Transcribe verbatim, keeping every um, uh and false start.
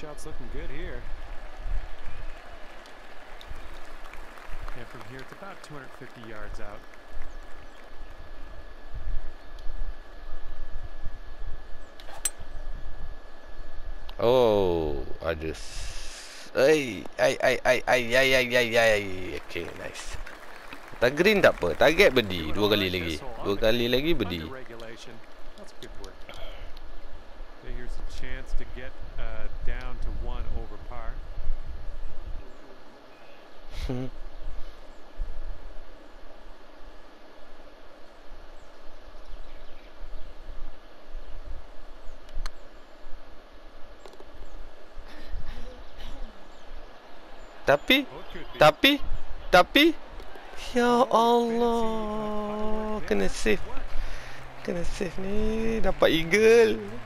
shot's looking good here. And from here, it's about two hundred fifty yards out. Oh, I just. Ay, ay, ay, ay, ay, ay, ay, ay, ay. Okay, nice. Tak green tak apa. Target berdi. Dua kali lagi. Dua kali lagi berdi. That's good work. Here's a chance to get uh, down to one over par. Tapi, tapi, tapi, ya Allah, kena save, kena save ni, dapat eagle.